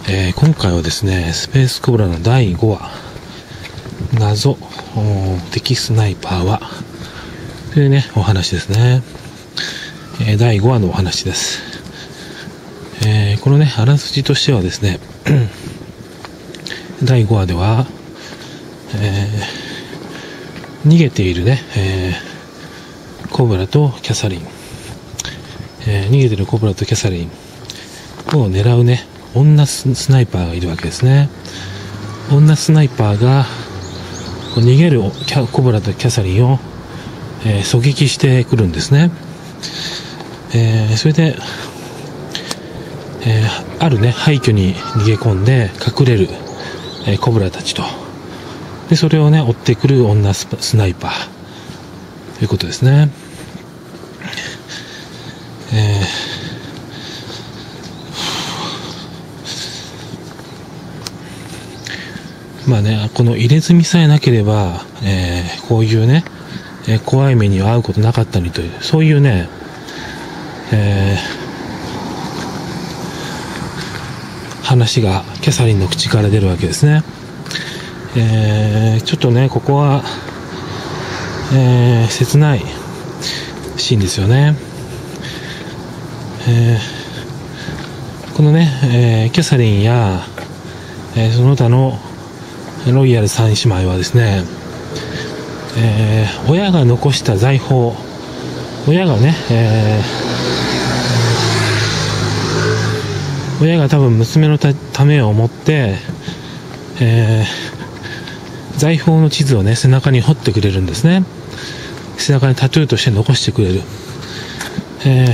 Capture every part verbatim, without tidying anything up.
えー、今回はですね、スペースコブラのだいごわ、謎敵スナイパーはというね、お話ですね。えー、だいごわのお話です。えー、このね、あらすじとしてはですね、だいごわでは、えー、逃げているね、えー、コブラとキャサリン、えー、逃げているコブラとキャサリンを狙うね、女スナイパーがいるわけですね。女スナイパーがこう逃げるコブラとキャサリンを、えー、狙撃してくるんですね。えー、それで、えー、あるね廃墟に逃げ込んで隠れる、えー、コブラたちと、でそれをね追ってくる女スナイパーということですね。えー、まあね、この入れ墨さえなければ、えー、こういうね、えー、怖い目には遭うことなかったのにという、そういうね、えー、話がキャサリンの口から出るわけですね。えー、ちょっとねここは、えー、切ないシーンですよね。えー、このね、えー、キャサリンや、えー、その他のロイヤル三姉妹はですね、えー、親が残した財宝、親がね、えー、親が多分娘の た, ためを思って、えー、財宝の地図をね背中に彫ってくれるんですね。背中にタトゥーとして残してくれる。え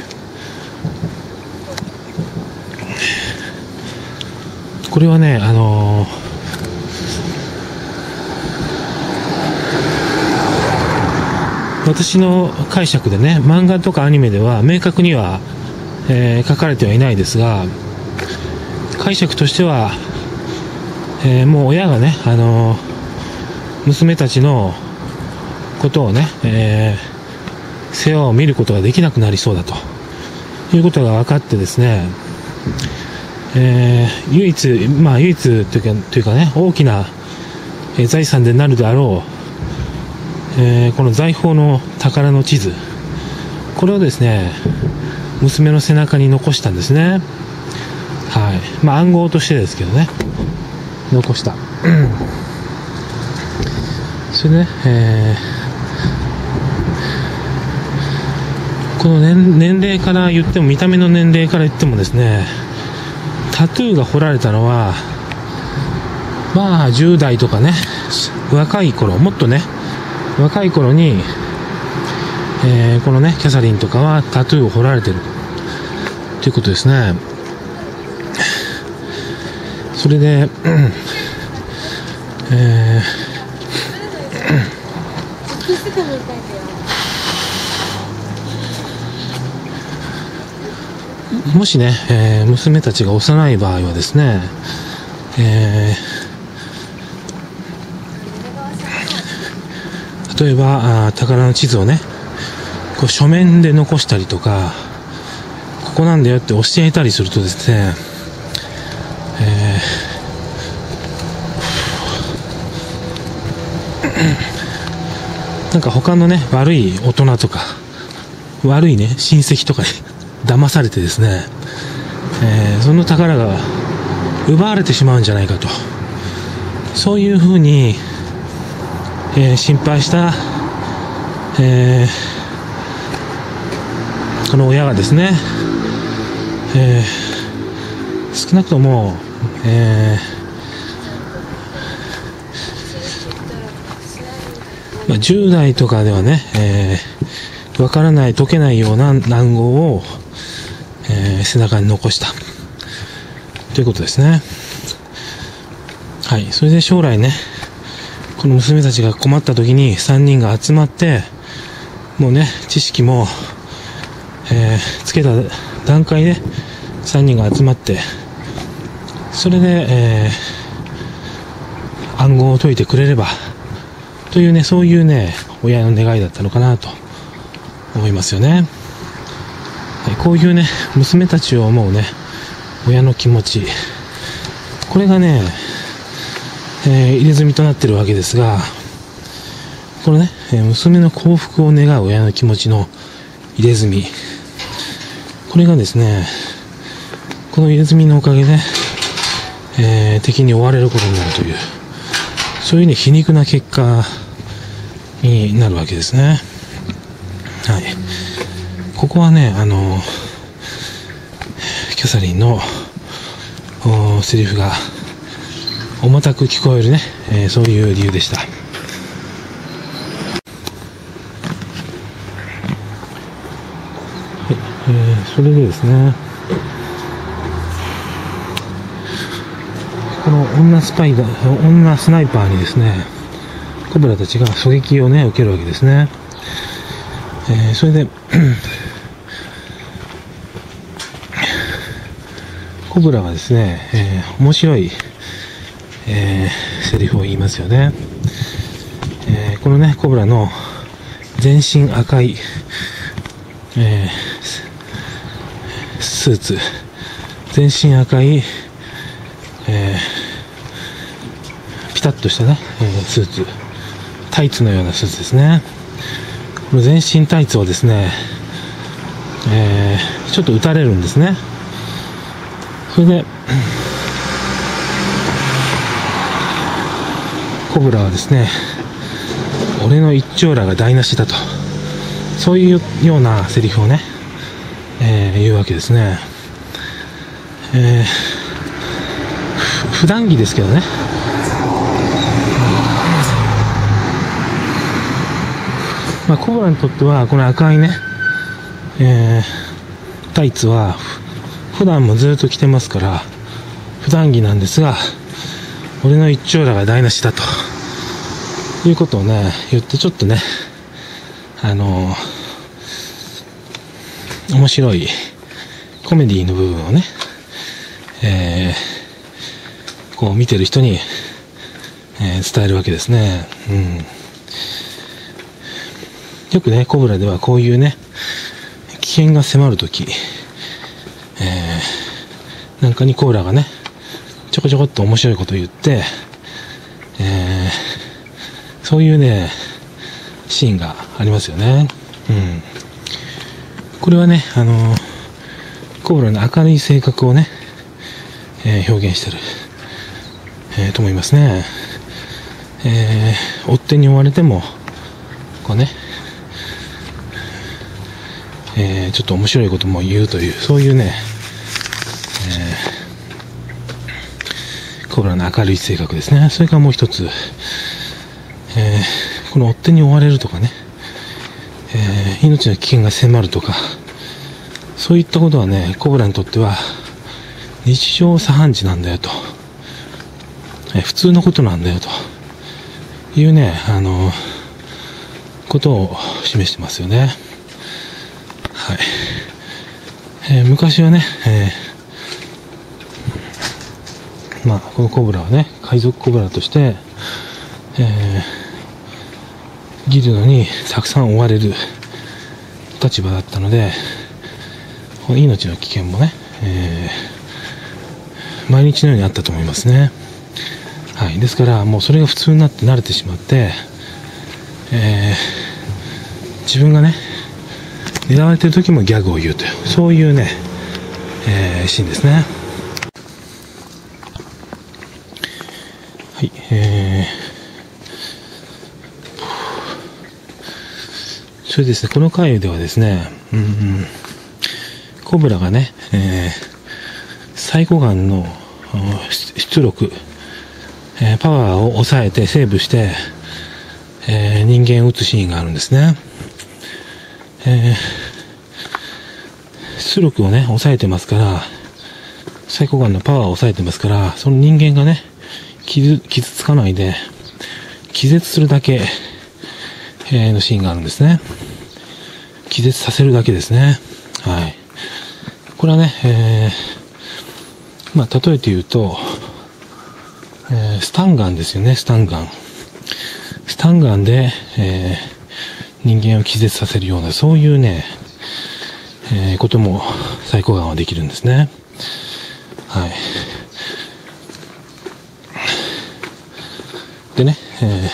ー、これはね、あのー私の解釈でね、漫画とかアニメでは明確には、えー、書かれてはいないですが、解釈としては、えー、もう親がね、あのー、娘たちのことをね、えー、世話を見ることができなくなりそうだということが分かってですね、えー、唯一、まあ唯一というか、というかね、大きな、えー、財産でなるであろう、えー、この財宝の宝の地図、これをですね娘の背中に残したんですね。はい、まあ暗号としてですけどね、残したそれでね、えー、この 年, 年齢から言っても、見た目の年齢から言ってもですね、タトゥーが彫られたのはまあじゅうだいとかね、若い頃、もっとね若い頃に、えー、このねキャサリンとかはタトゥーを彫られてるということですね。それで、えー、もしね、えー、娘たちが幼い場合はですね、えー例えばあ宝の地図をねこう書面で残したりとか、ここなんだよって教えたりするとですね、えー、なんか他のね悪い大人とか悪いね親戚とかに騙されてですね、えー、その宝が奪われてしまうんじゃないかと、そういうふうにえー、心配した、えー、この親がですね、えー、少なくとも、えーまあ、じゅうだいとかではね、えー、わからない解けないような暗号を、えー、背中に残したということですね。はい、それで将来ねこの娘たちが困った時にさんにんが集まって、もうね知識も、えー、つけた段階でさんにんが集まって、それで、えー、暗号を解いてくれればというね、そういうね親の願いだったのかなと思いますよね。はい、こういうね娘たちを思うね親の気持ち、 これがね、えー、入れ墨となってるわけですが、これね、えー、娘の幸福を願う親の気持ちの入れ墨、これがですね、この入れ墨のおかげで、えー、敵に追われることになるという、そういうね、皮肉な結果になるわけですね。はい。ここはね、あのキャサリンのセリフが重たく聞こえるね、えー、そういう理由でした。はい、えー、それでですね、この女スパイダー、女スナイパーにですね、コブラたちが狙撃をね、受けるわけですね。えー、それでコブラはですね、えー、面白い、えー、セリフを言いますよね。えー、このね、コブラの全身赤い、えー、スーツ、全身赤い、えー、ピタッとしたね、えー、スーツ、タイツのようなスーツですね。この全身タイツをですね、えー、ちょっと撃たれるんですね。それでコブラはですね、俺の一張羅が台無しだと、そういうようなセリフをね、えー、言うわけですね。えー、普段着ですけどね、まあ、コブラにとってはこの赤いね、えー、タイツは普段もずっと着てますから普段着なんですが、俺の一張羅が台無しだということをね言って、ちょっとね、あのー、面白いコメディの部分をね、えー、こう見てる人に、えー、伝えるわけですね。うん、よくね、コブラではこういうね、危険が迫るとき、えー、なんかにコブラがね、ちょこちょこっと面白いことを言って、えー、そういうね、シーンがありますよね。うん。これはね、あのー、コブラの明るい性格をね、えー、表現してる、えー、と思いますね。えー、追っ手に追われても、こうね、えー、ちょっと面白いことも言うという、そういうね、えー、コブラの明るい性格ですね。それからもう一つ、えー、この追っ手に追われるとかね、えー、命の危険が迫るとか、そういったことはね、コブラにとっては日常茶飯事なんだよと、えー、普通のことなんだよというね、あのー、ことを示してますよね。はい。えー、昔はね、えー、まあこのコブラはね、海賊コブラとして、えー、ギルドにたくさん追われる立場だったので、この命の危険もね、えー、毎日のようにあったと思いますね。はい。ですからもうそれが普通になって慣れてしまって、えー、自分がね狙われている時もギャグを言うという、そういうね、えー、シーンですね。はい、えー、それですね、この回ではですね、うんうん、コブラがね、えー、サイコガンの出力、えー、パワーを抑えてセーブして、えー、人間を撃つシーンがあるんですね。えー、出力をね抑えてますから、サイコガンのパワーを抑えてますから、その人間がね傷傷つかないで気絶するだけ、えー、のシーンがあるんですね。気絶させるだけですね。はい。これはね、えー、まあ例えて言うと、えー、スタンガンですよね。スタンガンスタンガンで、えー人間を気絶させるような、そういうね、えー、こともサイコガンはできるんですね。はい。 でね、え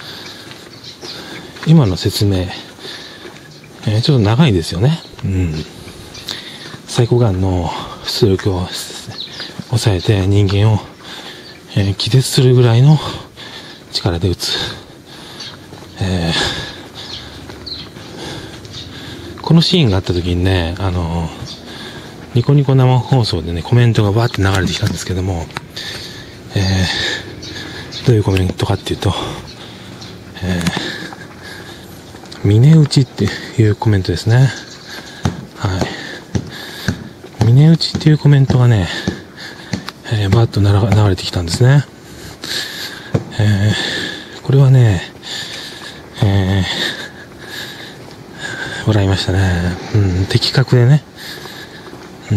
ー、今の説明、えー、ちょっと長いですよね。うん。サイコガンの出力を抑えて人間を、えー、気絶するぐらいの力で撃つ。えー、このシーンがあった時にね、あのー、ニコニコ生放送でね、コメントがバーって流れてきたんですけども、えー、どういうコメントかっていうと、えー、峰打ちっていうコメントですね。はい。峰打ちっていうコメントがね、えー、バーッと流れてきたんですね。えー、これはね、えー、笑いましたね。うん、的確でね、うん、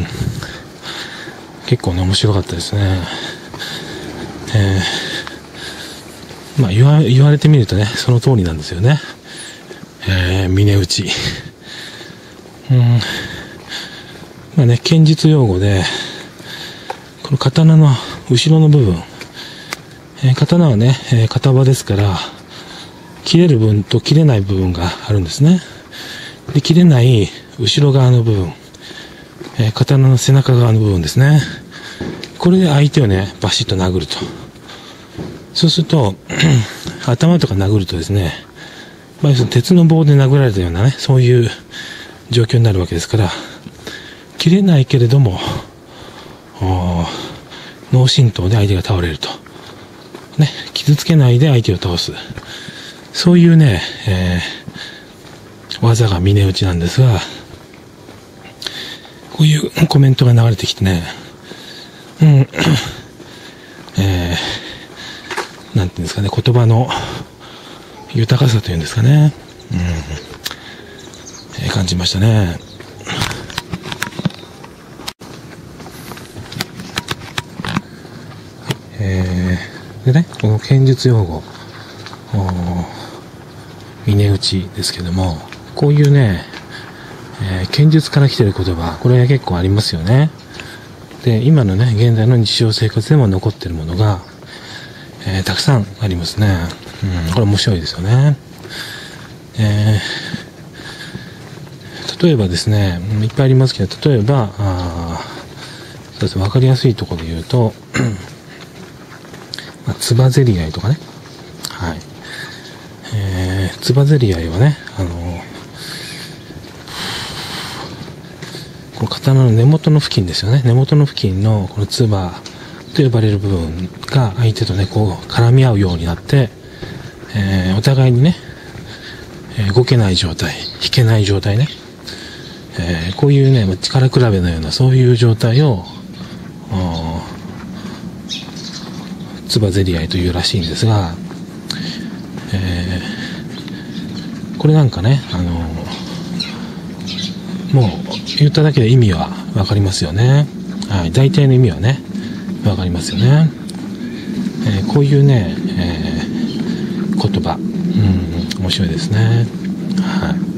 結構ね、面白かったですね。えー、まあ言わ、言われてみるとね、その通りなんですよね。えー、峰打ち。うん、まあね、剣術用語で、この刀の後ろの部分、えー、刀はね、えー、片刃ですから、切れる部分と切れない部分があるんですね。で、切れない後ろ側の部分、えー、刀の背中側の部分ですね。これで相手をね、バシッと殴ると。そうすると、頭とか殴るとですね、まあ、鉄の棒で殴られたようなね、そういう状況になるわけですから、切れないけれども、脳震盪で相手が倒れると。ね、傷つけないで相手を倒す。そういうね、えー、技が峰打ちなんですが、こういうコメントが流れてきてね、うん、えー、なんていうんですかね、言葉の豊かさというんですかね、うん、えー、感じましたね。えー、でね、この剣術用語、峰打ちですけども、こういうね、えー、剣術から来てる言葉、これは結構ありますよね。で、今のね、現在の日常生活でも残ってるものが、えー、たくさんありますね。うん、これ面白いですよね。えー、例えばですね、いっぱいありますけど、例えば、あそうですね、わかりやすいところで言うと、まあ、つばぜり合いとかね。はい。えー、つばぜり合いはね、あのー、この刀の根元の付近ですよね。根元の付近のこのつばと呼ばれる部分が相手とね、こう絡み合うようになって、えー、お互いにね、えー、動けない状態、引けない状態ね。えー、こういうね、力比べのようなそういう状態を、つばぜり合いというらしいんですが、えー、これなんかね、あのー、もう言っただけで意味はわかりますよね。はい、大体の意味はね、わかりますよね。えー、こういうね、えー、言葉、うん、面白いですね。はい。